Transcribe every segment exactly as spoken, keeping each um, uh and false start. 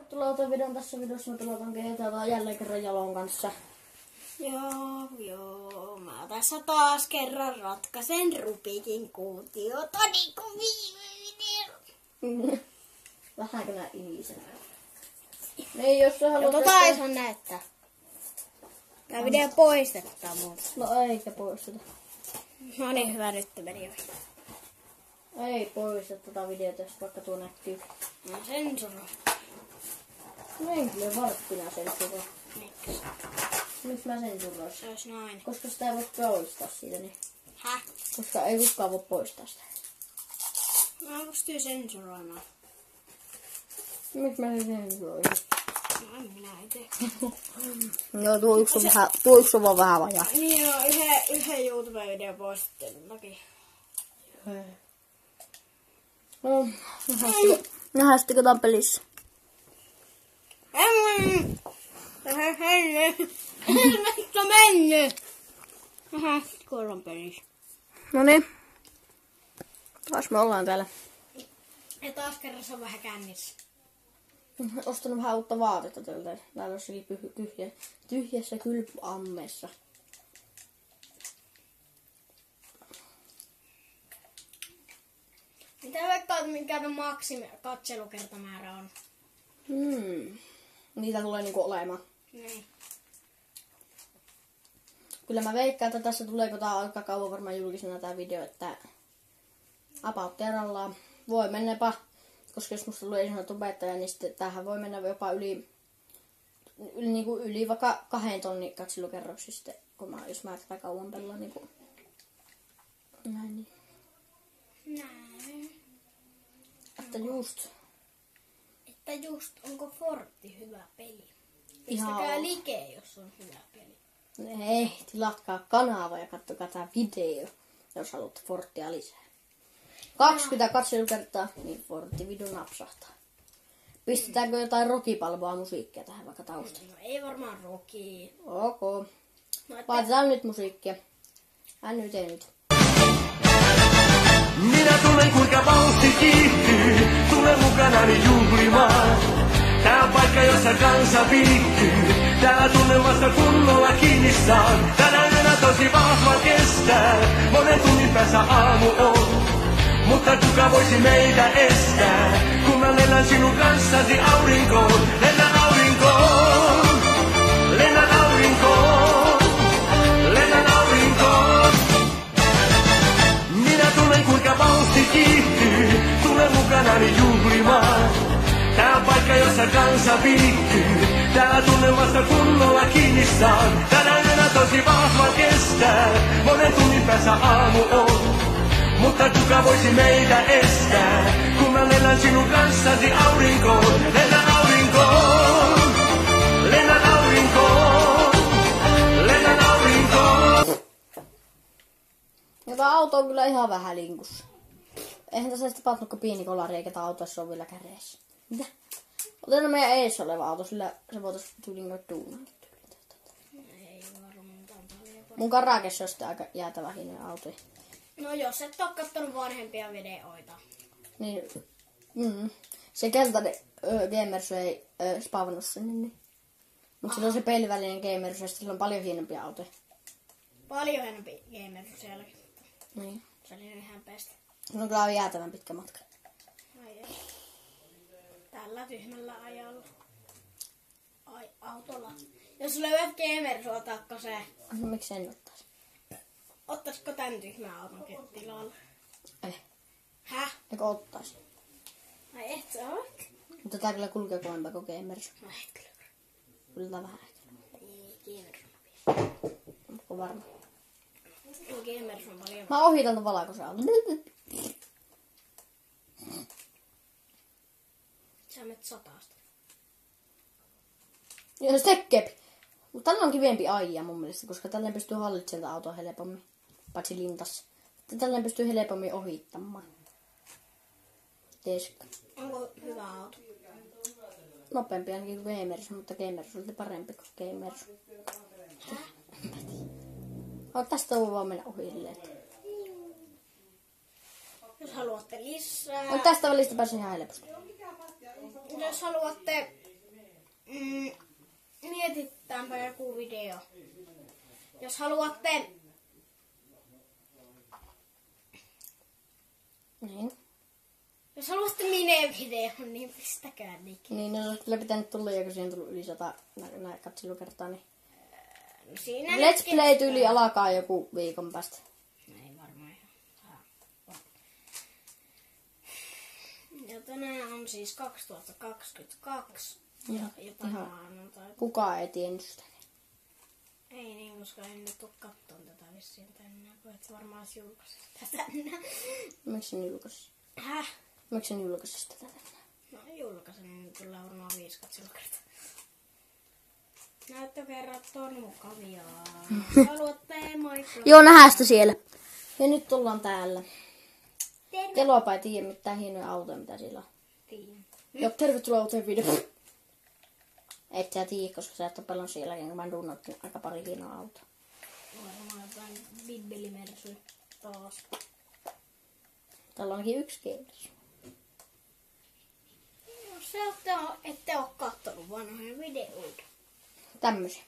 tuloutan videon tässä videossa. Mä tuloutan G T A:ta jälleen kerran Jalon kanssa. Joo, joo. Mä tässä taas kerran ratkaisen Rubikin kuutiota niin kuin viime video. Vähänkö nää inisenä? Niin, jos sä haluat... Tota ei saa näyttää. Tää video poistetaan muuta. No eikä poisteta. No niin, hyvä, nyt meni ohi. Ei poista tota videota, jos vaikka tuo näkyy. No sensuro. No en kyllä varppina sensuroa. Miksi? Miksi mä sensuroisin? Se olisi noin. Koska sitä ei voi poistaa siitä, niin... Häh? Koska ei kukaan voi poistaa sitä. Mä pystyy sensuroimaan. Miksi mä sen sensuroisin? No en minä ite. Joo, tuo yksi on se... vähän, tuo yksi on vaan vähän vajaa. Niin joo, yhden, yhden YouTube-videon poistettelun takia. No, nähdään sitten katsotaan pelissä. Emmi! Tähän helle! Mistä on mennyt? Nähdään sitten kuullaan pelissä. Noniin. Taas me ollaan täällä. Ja taas kerran se on vähän kännissä. Ostanut vähän uutta vaatetta tältä. Täällä on jossakin pyh- tyhjä, tyhjässä kylpyammeessa. Mitä veikkaat, mikä on maksimi katselukertamäärä on? Hmm. Niitä tulee niinku olemaan. Niin. Kyllä mä veikkaan, että tässä tulee, kun tää on aika kauan varmaan julkisena tää video, että about terallaan. Voi mennäpä, koska jos musta tulee isona tubettaja, niin sitten tämähän voi mennä jopa yli, yli, niinku yli vaikka kahden tonnin katselukerroksista, kun mä, jos mä tätä kauan pelaan niinku. Näin niin. Näin. Että just. Että just, onko Fortti hyvä peli? Ihan Pistäkää on. like, jos on hyvä peli. Ei, tilatkaa kanava ja katsokaa tää video, jos haluatte Forttia lisää. kaksikymmentä katselukertaa, niin Fortti video napsahtaa. Pistetäänkö jotain rockipalvoa musiikkia tähän vaikka taustalla? No ei varmaan roki. Ok. No, että... Laitetaan nyt musiikkia. Hän nyt ei nyt. Minä tunnen kuinka vauhti kiihtyy, tule mukanani juhlimaan. Tää on paikka, jossa kansa viihtyy, täällä tunnen vasta kunnolla kiinni saan. Tänä yönä tosi vahva kestää, monen tunnin päässä aamu on. Mutta kuka voisi meitä estää, kun mä lennän sinun kanssasi aurinkoon. Lennän aurinkoon, lennän aurinkoon, lennän aurinkoon. Minä tunnen kuinka vauhti kiihtyy, tule mukanani juhlimaan. Tää on paikka, jossa kansa viihtyy, täällä tunnen vasta kunnolla kiinni saan. Tänä yönä tosi vahva kestää, monen tunnin päässä aamu on. Mutta kuka voisi meitä estää, kun mä lennän sinun kanssasi aurinkoon. Lennän aurinkoon, lennän aurinkoon, lennän aurinkoon. Ja tää auto on kyllä ihan vähän linkussa. Eihän tässä sitten tapahtunutko pieni kolari, eikä tää autossa ole vielä kädessä. Mitä? Otetaan meidän eessä oleva auto, sillä se voitais tyyliin käydä duunaan. Ei varmaan paljon. Mun karakessa on sitten aika jäätävä hinnan auto. No jos et oo kattonut vanhempia videoita. Niin, mm, se keltainen ö, Gamers ei ö, spavannut sinne. Niin. Mutta sillä on se pelivälinen Gamers ja sillä on paljon hienompia autoja. Paljon enempi gamer sielläkin. Niin. Se oli ihan best. Se on kyllä jäätävän pitkä matka. Ai ei. Tällä tyhmällä ajalla. Ai autolla. Jos löydät gamer, otatko se? No miksi en ottaisi? Ottaisiko tän tyhmän auton tilalle? Ei. Häh? Eikö ottaisi? Ai et sä ole? Mutta tää kyllä kulkee kovempaa kuin Gamers. No ei kyllä. Kyllä tää vähän ehkä. Ei gamer on Onko varma? Ei gamer on paljon. Mä ohitan ton valkoisen auton. Sä menet sataasta. Ja se tekee. Mutta tällä on kivempi aijaa mun mielestä, koska tällä pystyy hallitsemaan autoa helpommin. Paitsi lintassa. Tällä pystyy helpommin ohittamaan. Tiesikö? Onko hyvä auto? Nopeampi ainakin kuin Gamers, mutta Gamers on parempi kuin Gamers. Oh, tästä voi vaan mennä ohi silleen. Jos haluatte lisää. No, tästä välistä pääsee ihan helposti. Jos haluatte Mm, mietitäänpä joku video. Jos haluatte... Niin. Jos haluatte mine-videon, niin pistäkää nikin. Niin, no se olisi kyllä pitänyt tulla, ja kun siinä on tullut yli sata nä- nä- katselukertaa, niin... No siinä Let's nyt Play tyyli alkaa joku viikon päästä. Ei varmaan ihan. Ja tänään on siis kaksituhattakaksikymmentäkaksi. Ja jotain ihan. maanantaita. Kukaan ei tiennyt sitä. Ei niin, koska en nyt oo kattonut tätä vissiin tänään, kun et varmaan ois julkaisi sitä tänään. Miksi sen julkaisi? Häh? Miksi sen julkaisi sitä tänään? No julkaisen, niin kyllä varmaan viisi katselukertaa. Näyttökerrat on mukavia. Haluatte moikka? Joo, nähdään sitä siellä. Ja nyt ollaan täällä. Terve. Keloapa ei tiedä mitään hienoja autoja, mitä siellä on. Tiedän. Joo, tervetuloa uuteen videoon. Et sä tiedä, koska sä et ole pelannut siellä, jonka mä duunattiin aika pari hienoa autoa. Varmaan jotain bibbelimersy taas. Täällä on ainakin yksi keitos. Jos se ette oo, ette oo kattonut vanhoja videoita. Tämmösiä.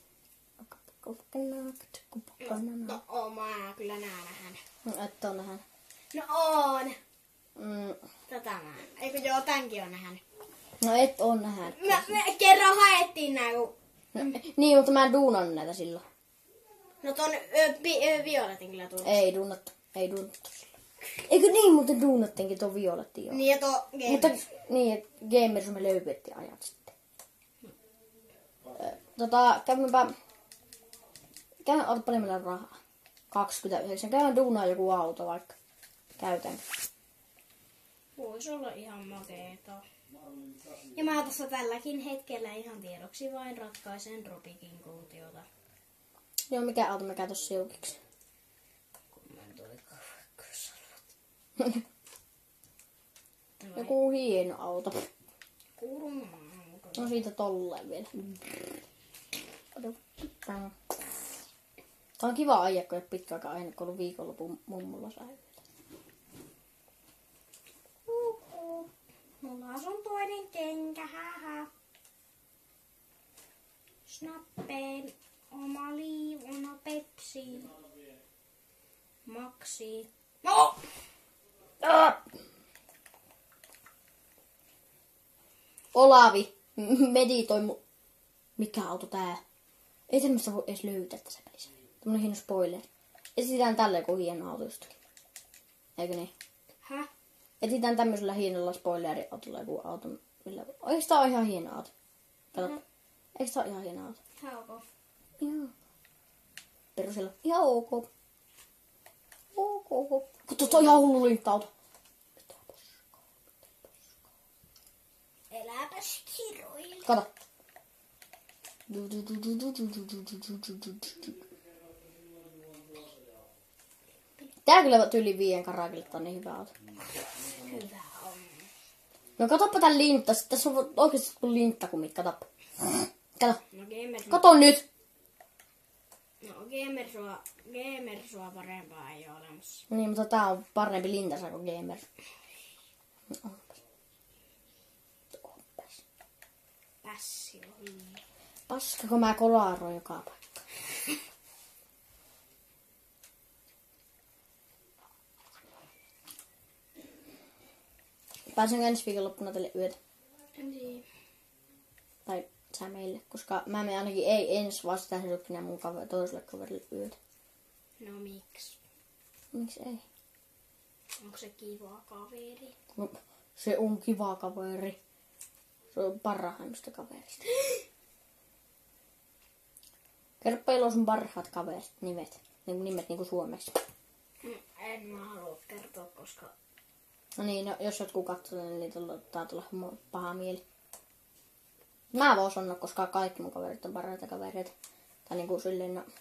No oon mä kyllä nää nähnyt. No, et oo nähnyt. No oon. Mm, Tätä mä. Eikö joo, tämänkin on nähnyt. no et oo nähnyt. Me, me kerran haettiin nää, kun... No, niin, mutta mä en duunannut näitä silloin. No ton ö, pi, ö, Violetin kyllä tuli. Ei duunattu. Ei duunattu silloin. Eikö niin muuten duunattiinkin tuon violetti jo? Niin ja tuo Mutta Gamers. niin, että Gamers me löydettiin ajat sitten. Ö, Tota, käymänpä... Käyn, ota paljon meillä on rahaa. kaksikymmentäyhdeksän. Käyn duunaa joku auto vaikka. Käytänkö? Voisi olla ihan makeeta. Ja mä tässä tälläkin hetkellä ihan tiedoksi vain ratkaisen Robikin kuutiota. Joo, mikä auto mä käyn tossa siukiksi? Kommentoikaa vaikka jos haluat. Joku hieno auto. Kurmaa. No siitä tolleen vielä. Tää on kiva ajaa, kun ei ole pitkä aika aina, kun ollut viikonlopun mummulla säilyy. Mulla on toinen kenkä, haha. Snappeen oma liivuna Pepsi. Maksi. No! Ah! Olavi meditoi mu... Mikä auto tää? Ei tämmöstä voi edes löytää tässä pelissä. Tämmönen hieno spoiler. Etsitään tällä joku hieno auto jostakin. Eikö niin? Häh? Etsitään tämmöisellä hienolla spoileriautolla joku auto. Millä... Eikö tää ole ihan hieno auto? Kato. Mm. Eikö tää ole ihan hieno auto? Ihan ok. Joo. Perusella. Ihan ok. Ok. Kun tuosta on ihan hullu lintta-auto. Eläpäs kiroilla. Kato. Tää kyllä tyyli viien karakille, tää on niin hyvä auto. Hyvä on. No katoppa tän lintta. Tässä on oikeesti kuin linttakumit. Katoppa. Kato. No gamer... Kato nyt. No gamersua, gamersua parempaa ei ole olemassa. Niin, mutta tää on parempi lintasa kuin gamer. No, onpas. Onpas. Pässi on hyvä. Paska, kun mä kolaroin joka paikka. Pääsenkö ensi viikonloppuna teille yötä? Niin. Tai sä meille, koska mä menen ainakin ei ensi vaan sitä helppinä mun kaver- toiselle kaverille yötä. No miksi? Miksi ei? Onko se kiva kaveri? No, se on kiva kaveri. Se on parhaimmista kaverista. Kerropa ilo sun parhaat kaverit, nimet. Niin nimet niinku suomeksi. Mm, En mä halua kertoa, koska... No niin, no, jos jotkut katsoo, niin tää tulla mo- paha mieli. Mä voin sanoa, koska kaikki mun kaverit on parhaita kavereita. Tai niinku silleen, no...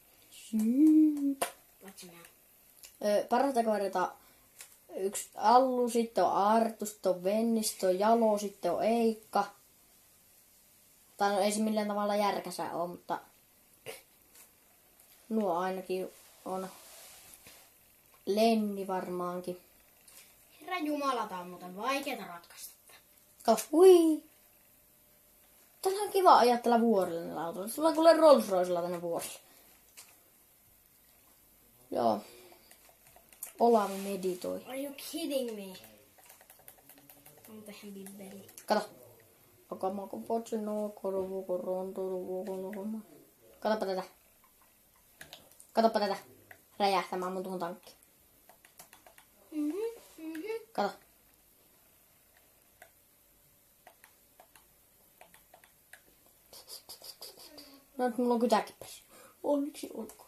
Paitsi minä. Ö, parhaita kavereita yksi Allu, sitten on Arttu, sitten on Venni, sitten on Jalo, sitten on Eikka. Tai no ei se millään tavalla järkäsä ole, mutta... Nuo ainakin on. Lenni varmaankin. Herra Jumala, tää on muuten vaikeeta ratkaista. Kato, hui! Täällä ihan kiva ajaa tällä vuorilla näillä autoilla. Sulla on kuule Rolls Roycella tänne vuorille. Joo. Olavi meditoi. Are you kidding me? On tähän bibbeli. Kato. Akamako potsi no korovu korontoru vuokonohoma. Katoppa tätä. Katoppa tätä. Räjähtämään mun tuohon tankkiin. Mhm, mhm. Kato. No nyt mulla on kytäkin päässä. Onneksi olkoon.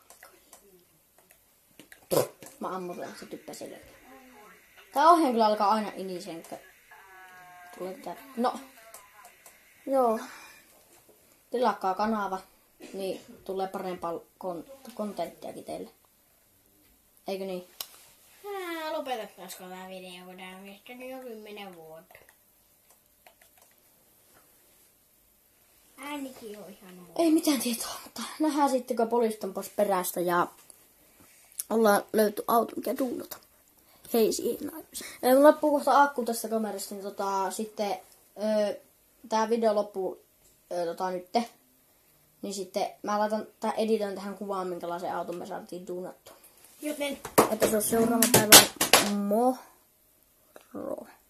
Mä ammun se typpä selkä. Tää ohjaan kyllä alkaa aina inisen. Tulee tää. No. Joo. Tilakkaa kanava. Niin tulee parempaa kon- kontenttiakin teille. Eikö niin? Ää, lopetettaisiko tää video, kun tää on kestänyt jo kymmenen vuotta. Äänikin on ihan huono. Ei mitään tietoa, mutta nähdään sitten, kun poliisit on pois perästä ja ollaan löyty auto, mikä duunata. Hei siihen naimisiin. Mun loppuu kohta akku tästä kamerasta, niin tota, sitten öö, tää video loppuu öö, tota, nytte. Niin sitten mä laitan tää editoin tähän kuvaan, minkälaisen auton me saatiin duunattua. Joten Että se on seuraava päivä moro.